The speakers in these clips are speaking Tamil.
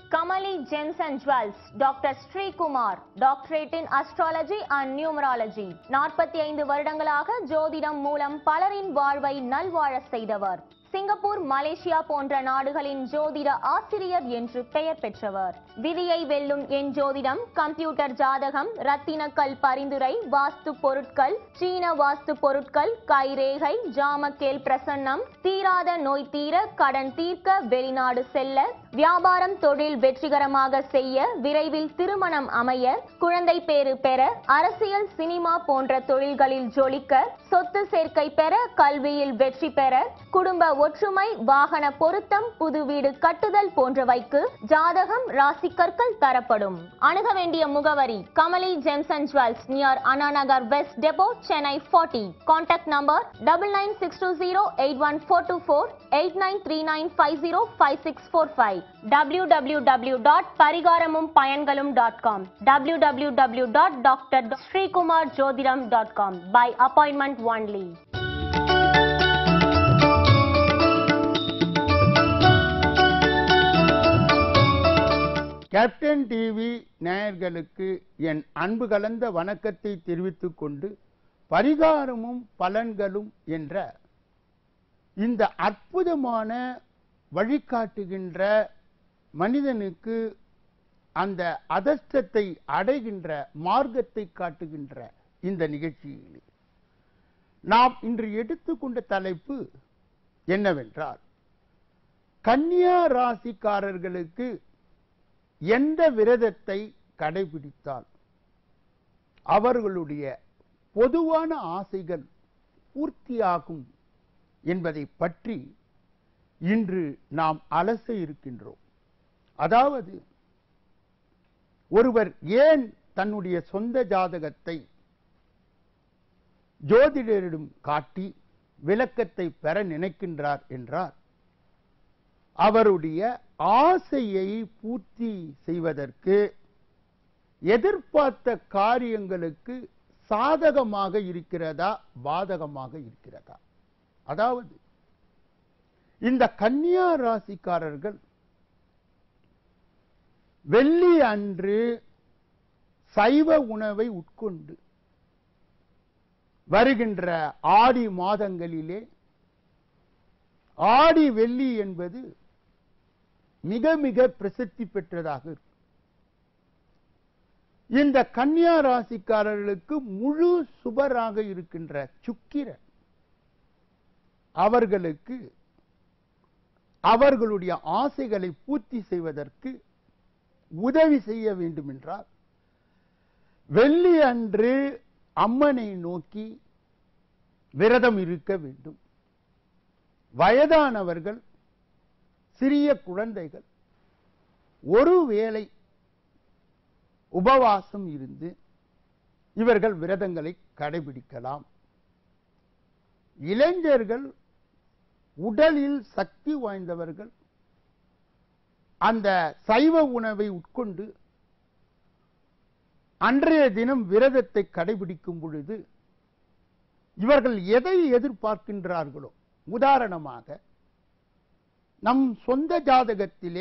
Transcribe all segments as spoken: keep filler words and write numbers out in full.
Kamali Gems and Jewels, Doctor Sri Kumar, Doctorate in Astrology and Numerology. நாற்பத்தி ஐந்து வருடங்களாக ஜோதிடம் மூலம் பலரின் வாழ்வை நல்வாழ செய்தவர். சிங்கப்பூர், மலேசியா போன்ற நாடுகளின் ஜோதிட ஆசிரியர் என்று பெயர் பெற்றவர். விதியை வெல்லும் என் ஜோதிடம், கம்ப்யூட்டர் ஜாதகம், ரத்தினக்கல் பரிந்துரை, வாஸ்து பொருட்கள், சீன வாஸ்து பொருட்கள், கைரேகை, ஜாமக்கேல் பிரசன்னம், தீராத நோய் தீர, கடன் தீர்க்க, வெளிநாடு செல்ல, வியாபாரம் தொழில் வெற்றிகரமாக செய்ய, விரைவில் திருமணம் அமைய, குழந்தை பேறு பெற, அரசியல் சினிமா போன்ற தொழில்களில் ஜொலிக்க, சொத்து சேர்க்கை பெற, கல்வியில் வெற்றி பெற, குடும்ப ஒற்றுமை, வாகன பொருத்தம், புது வீடு கட்டுதல் போன்றவைக்கு ஜாதகம், ராசி கற்கள் தரப்படும். அணுக வேண்டிய முகவரி Kamali Gems and Jewels, near Anna Nagar west depot, Chennai நாற்பது. Contact number nine nine six two zero eight one four two four, eight nine three nine five zero five six four five. W W W dot பரிகாரமும் பயன்களும் dot com, W W W dot doctor Srikumar ஜோதிடம் dot com. By appointment only. Captain TV நேயர்களுக்கு என் அன்பு கலந்த வணக்கத்தை தெரிவித்துக் கொண்டு, பரிகாரமும் பலன்களும் என்ற இந்த அற்புதமான வழிகாட்டுகின்ற மனிதனுக்கு அந்த அதிர்ஷ்டத்தை அடைகின்ற மார்க்கத்தை காட்டுகின்ற இந்த நிகழ்ச்சியில் நாம் இன்று எடுத்துக்கொண்ட தலைப்பு என்னவென்றால், கன்னியா ராசிக்காரர்களுக்கு எந்த விரதத்தை கடைபிடித்தால் அவர்களுடைய பொதுவான ஆசைகள் பூர்த்தியாகும் என்பதை பற்றி இன்று நாம் அலச இருக்கின்றோம். அதாவது, ஒருவர் ஏன் தன்னுடைய சொந்த ஜாதகத்தை ஜோதிடரிடம் காட்டி விளக்கத்தை பெற நினைக்கின்றார் என்றால், அவருடைய ஆசையை பூர்த்தி செய்வதற்கு எதிர்பார்த்த காரியங்களுக்கு சாதகமாக இருக்கிறதா, பாதகமாக இருக்கிறதா? அதாவது, இந்த கன்னியா ராசிக்காரர்கள் வெள்ளி அன்று சைவ உணவை உட்கொண்டு வருகின்ற ஆடி மாதங்களிலே, ஆடி வெள்ளி என்பது மிக மிக பிரசித்தி பெற்றதாக இருக்கும். இந்த கன்னியா ராசிக்காரர்களுக்கு முழு சுபராக இருக்கின்ற சுக்கிரன் அவர்களுக்கு அவர்களுடைய ஆசைகளை பூர்த்தி செய்வதற்கு உதவி செய்ய வேண்டும் என்றால், வெள்ளி அன்று அம்மனை நோக்கி விரதம் இருக்க வேண்டும். வயதானவர்கள், சிறிய குழந்தைகள் ஒருவேளை உபவாசம் இருந்து இவர்கள் விரதங்களை கடைபிடிக்கலாம். இளைஞர்கள், உடலில் சக்தி வாய்ந்தவர்கள் அந்த சைவ உணவை உட்கொண்டு அன்றைய தினம் விரதத்தை கடைபிடிக்கும் பொழுது இவர்கள் எதை எதிர்பார்க்கின்றார்களோ, உதாரணமாக நம் சொந்த ஜாதகத்திலே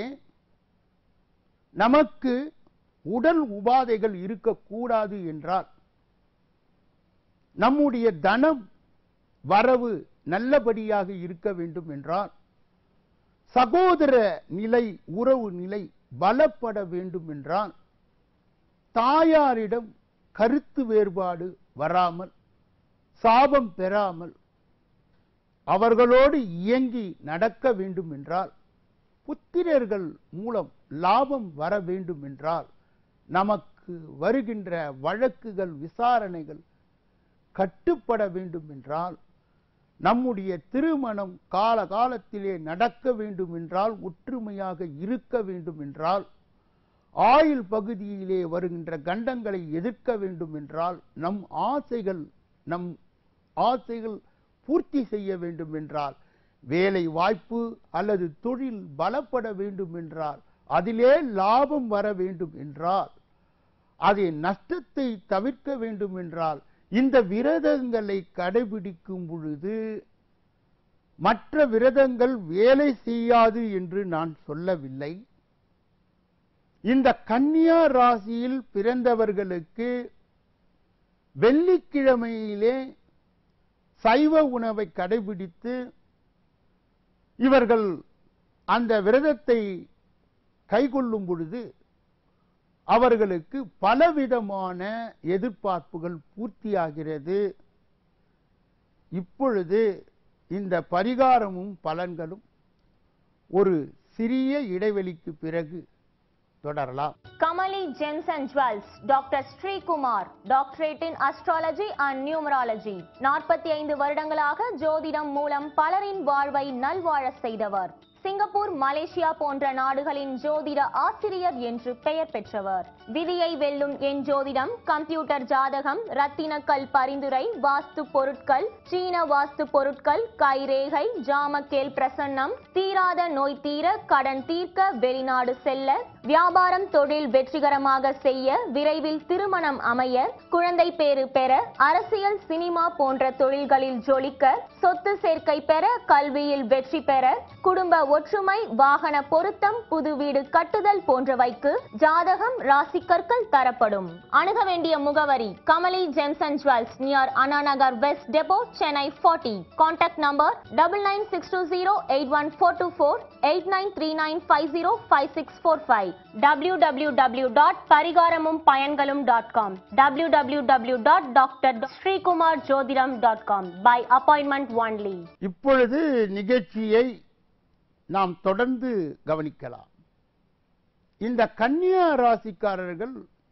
நமக்கு உடல் உபாதைகள் இருக்கக்கூடாது என்றால், நம்முடைய தனம் வரவு நல்லபடியாக இருக்க வேண்டும் என்றால், சகோதர நிலை, உறவு நிலை பலப்பட வேண்டும் என்றால், தாயாரிடம் கருத்து வேறுபாடு வராமல், சாபம் பெறாமல் அவர்களோடு இயங்கி நடக்க வேண்டும் என்றால், புத்திரர்கள் மூலம் லாபம் வர வேண்டும் என்றால், நமக்கு வருகின்ற வழக்குகள், விசாரணைகள் கட்டுப்பட வேண்டும் என்றால், நம்முடைய திருமணம் கால காலத்திலே நடக்க வேண்டும் என்றால், ஒற்றுமையாக இருக்க வேண்டும் என்றால், ஆயுள் பகுதியிலே வருகின்ற கண்டங்களை எதிர்க்க வேண்டும் என்றால், நம் ஆசைகள் நம் ஆசைகள் பூர்த்தி செய்ய வேண்டும் என்றால், வேலை வாய்ப்பு அல்லது தொழில் பலப்பட வேண்டும் என்றால், அதிலே லாபம் வர வேண்டும் என்றால், அதை நஷ்டத்தை தவிர்க்க வேண்டும் என்றால், இந்த விரதங்களை கடைபிடிக்கும் பொழுது மற்ற விரதங்கள் வேலை செய்யாது என்று நான் சொல்லவில்லை. இந்த கன்னியா ராசியில் பிறந்தவர்களுக்கு வெள்ளிக்கிழமையிலே சைவ உணவை கடைபிடித்து இவர்கள் அந்த விரதத்தை கைக்கொள்ளும் பொழுது அவர்களுக்கு பலவிதமான எதிர்பார்ப்புகள் பூர்த்தியாகிறது. இப்பொழுது இந்த பரிகாரமும் பலன்களும் ஒரு சிறிய இடைவெளிக்கு பிறகு தொடரலாம். Kamali Gems and Jewels, doctor Srikumar, doctorate in astrology and numerology. நாற்பத்தி ஐந்து வருடங்களாக ஜோதிடம் மூலம் பலரின் வாழ்வை நல்வாழ செய்தவர். சிங்கப்பூர், மலேசியா போன்ற நாடுகளின் ஜோதிட ஆசிரியர் என்று பெயர் பெற்றவர். விதியை வெல்லும் என் ஜோதிடம், கம்ப்யூட்டர் ஜாதகம், ரத்தினக்கல் பரிந்துரை, வாஸ்து பொருட்கள், சீன வாஸ்து பொருட்கள், கைரேகை, ஜாமக்கேல் பிரசன்னம், தீராத நோய் தீர, கடன் தீர்க்க, வெளிநாடு செல்ல, வியாபாரம் தொழில் வெற்றிகரமாக செய்ய, விரைவில் திருமணம் அமைய, குழந்தை பேறு பெற, அரசியல் சினிமா போன்ற தொழில்களில் ஜொலிக்க, சொத்து சேர்க்கை பெற, கல்வியில் வெற்றி பெற, குடும்ப ஒற்றுமை, வாகன பொருத்தம், புது வீடு கட்டுதல் போன்றவைக்கு ஜாதகம், ராசி கற்கள் தரப்படும். அணுக வேண்டிய முகவரி Kamali Gems and Jewels, near Anna Nagar west depot, Chennai நாற்பது. Contact number nine nine six two zero eight one four two four, eight nine three nine five zero five six four five. W W W dot பரிகாரமும் பயன்களும் dot com, W W W dot doctor Srikumar ஜோதிடம் dot com. By appointment only. இப்பொழுது நிகழ்ச்சியை நாம் தொடர்ந்து கவனிக்கலாம். இந்த கன்னியா ராசிக்காரர்கள்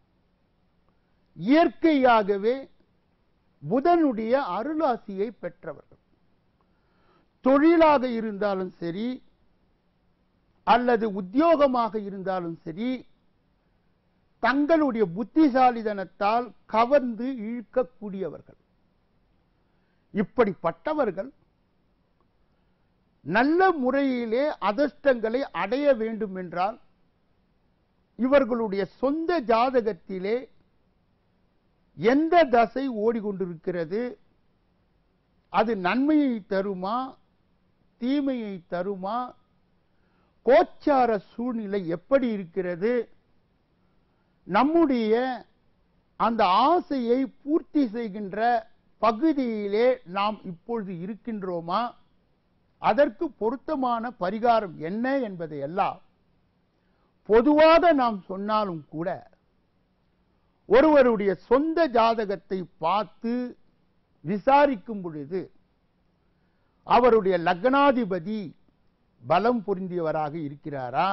இயற்கையாகவே புதனுடைய அருளாசியை பெற்றவர்கள். தொழிலாக இருந்தாலும் சரி அல்லது உத்தியோகமாக இருந்தாலும் சரி, தங்களுடைய புத்திசாலித்தனத்தால் கவர்ந்து இழுக்கக்கூடியவர்கள். இப்படிப்பட்டவர்கள் நல்ல முறையிலே அதிர்ஷ்டங்களை அடைய வேண்டும் என்றால் இவர்களுடைய சொந்த ஜாதகத்திலே எந்த தசை ஓடிக்கொண்டிருக்கிறது, அது நன்மையை தருமா தீமையை தருமா, கோச்சார சூழ்நிலை எப்படி இருக்கிறது, நம்முடைய அந்த ஆசையை பூர்த்தி செய்கின்ற பகுதியிலே நாம் இப்பொழுது இருக்கின்றோமா, அதற்கு பொருத்தமான பரிகாரம் என்ன என்பதை எல்லாம் பொதுவாக நாம் சொன்னாலும் கூட ஒருவருடைய சொந்த ஜாதகத்தை பார்த்து விசாரிக்கும் பொழுது அவருடைய லக்னாதிபதி பலம் பொருந்தியவராக இருக்கிறாரா,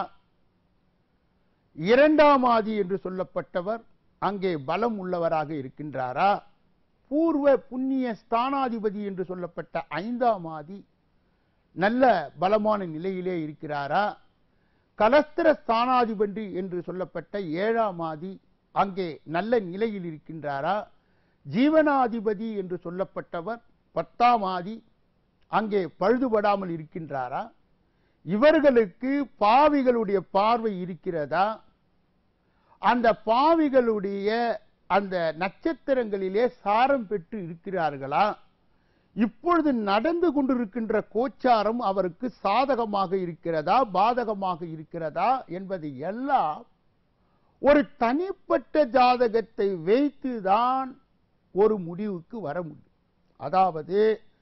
இரண்டாம் ஆதி என்று சொல்லப்பட்டவர் அங்கே பலம் உள்ளவராக இருக்கின்றாரா, பூர்வ புண்ணிய ஸ்தானாதிபதி என்று சொல்லப்பட்ட ஐந்தாம் ஆதி நல்ல பலமான நிலையிலே இருக்கிறாரா, கலஸ்திர ஸ்தானாதிபதி என்று சொல்லப்பட்ட ஏழாம் ஆதி அங்கே நல்ல நிலையில் இருக்கின்றாரா, ஜீவனாதிபதி என்று சொல்லப்பட்டவர் பத்தாம் ஆதி அங்கே பழுதுபடாமல் இருக்கின்றாரா, இவர்களுக்கு பாவிகளுடைய பார்வை இருக்கிறதா, அந்த பாவிகளுடைய அந்த நட்சத்திரங்களிலே சாரம் பெற்று இருக்கிறார்களா, இப்பொழுது நடந்து கொண்டிருக்கின்ற கோச்சாரம் அவருக்கு சாதகமாக இருக்கிறதா பாதகமாக இருக்கிறதா என்பது எல்லாம் ஒரு தனிப்பட்ட ஜாதகத்தை வைத்துதான் ஒரு முடிவுக்கு வர முடியும். அதாவது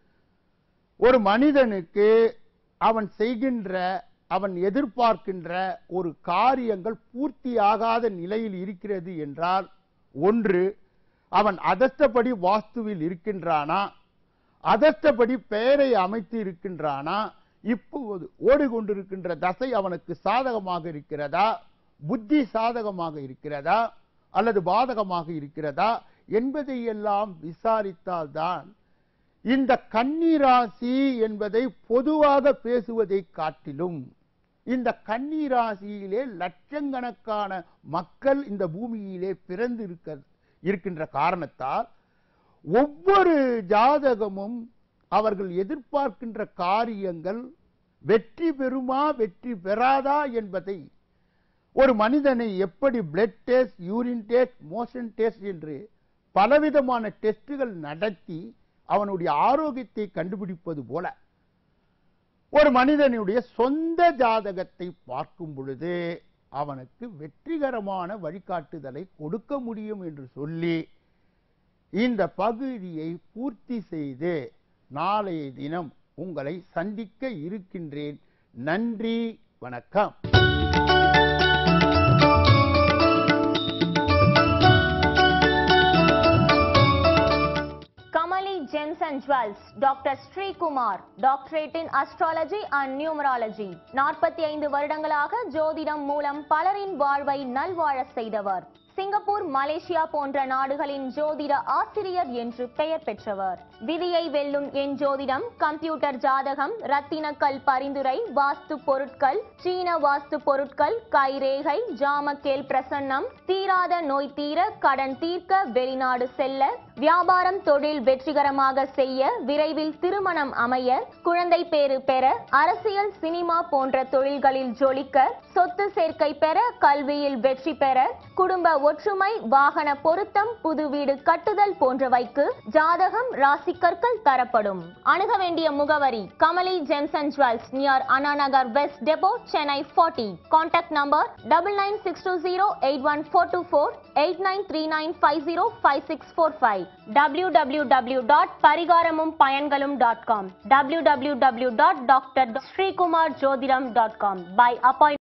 ஒரு மனிதனுக்கு அவன் செய்கின்ற அவன் எதிர்பார்க்கின்ற ஒரு காரியங்கள் பூர்த்தியாகாத நிலையில் இருக்கிறது என்றால், ஒன்று அவன் அதஷ்டப்படி வாஸ்துவில் இருக்கின்றானா, அதஷ்டப்படி பெயரை அமைத்து இருக்கின்றானா, இப்போது ஓடிக்கொண்டிருக்கின்ற தசை அவனுக்கு சாதகமாக இருக்கிறதா, புத்தி சாதகமாக இருக்கிறதா அல்லது பாதகமாக இருக்கிறதா என்பதை எல்லாம் விசாரித்தால்தான் இந்த கன்னி ராசி என்பதை பொதுவாக பேசுவதை காட்டிலும் இந்த கன்னி ராசியிலே லட்சக்கணக்கான மக்கள் இந்த பூமியிலே பிறந்து இருக்க இருக்கின்ற காரணத்தால் ஒவ்வொரு ஜாதகமும் அவர்கள் எதிர்பார்க்கின்ற காரியங்கள் வெற்றி பெறுமா வெற்றி பெறாதா என்பதை ஒரு மனிதனை எப்படி blood test, urine test, motion test என்று பலவிதமான டெஸ்டுகள் நடத்தி அவனுடைய ஆரோக்கியத்தை கண்டுபிடிப்பது போல ஒரு மனிதனுடைய சொந்த ஜாதகத்தை பார்க்கும் பொழுது அவனுக்கு வெற்றிகரமான வழிகாட்டுதலை கொடுக்க முடியும் என்று சொல்லி இந்த பகுதியை பூர்த்தி செய்து நாளைய தினம் உங்களை சந்திக்க இருக்கின்றேன். நன்றி, வணக்கம். Kamali Gems and Jewels, Doctor Sri Kumar, Doctorate in Astrology and Numerology. நாற்பத்தி ஐந்து வருடங்களாக ஜோதிடம் மூலம் பலரின் வாழ்வை நல்வாழ செய்தவர். சிங்கப்பூர், மலேசியா போன்ற நாடுகளின் ஜோதிட ஆசிரியர் என்று பெயர் பெற்றவர். விதியை வெல்லும் என் ஜோதிடம், கம்ப்யூட்டர் ஜாதகம், ரத்தினக்கல் பரிந்துரை, வாஸ்து பொருட்கள், சீன வாஸ்து பொருட்கள், கைரேகை, ஜாமக்கேல் பிரசன்னம், தீராத நோய் தீர, கடன் தீர்க்க, வெளிநாடு செல்ல, வியாபாரம் தொழில் வெற்றிகரமாக செய்ய, விரைவில் திருமணம் அமைய, குழந்தை பேறு பெற, அரசியல் சினிமா போன்ற தொழில்களில் ஜொலிக்க, சொத்து சேர்க்கை பெற, கல்வியில் வெற்றி பெற, குடும்ப ஒற்றுமை, வாகன பொருத்தம், புது வீடு கட்டுதல் போன்றவைக்கு ஜாதகம், ராசி கற்கள் தரப்படும். அணுக வேண்டிய முகவரி Kamali Gems and Jewels, near Anna Nagar west depot, Chennai நாற்பது. Contact number double nine six two zero eight one four two four, eight nine three nine five zero five six four five. W W W dot பரிகாரமும் பயன்களும் dot com, W W W dot doctor Srikumar ஜோதிடம் டாட் காம். By appointment.